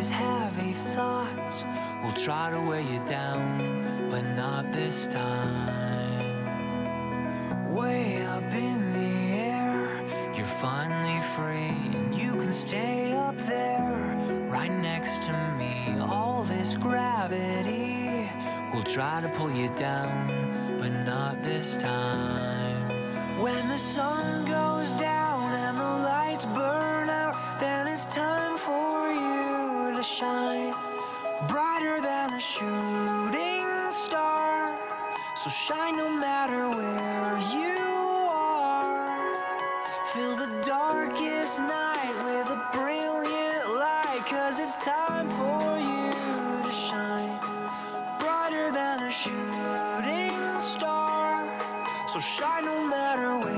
these heavy thoughts will try to weigh you down, but not this time. Way up in the air, you're finally free, and you can stay up there, right next to me. All this gravity will try to pull you down, but not this time. When the sun goes down and the lights burn out, then it's time for you to shine, brighter than a shooting star. So shine no matter where you are. Fill the darkest night with a brilliant light, 'cause it's time for you to shine, brighter than a shooting star. So shine no matter where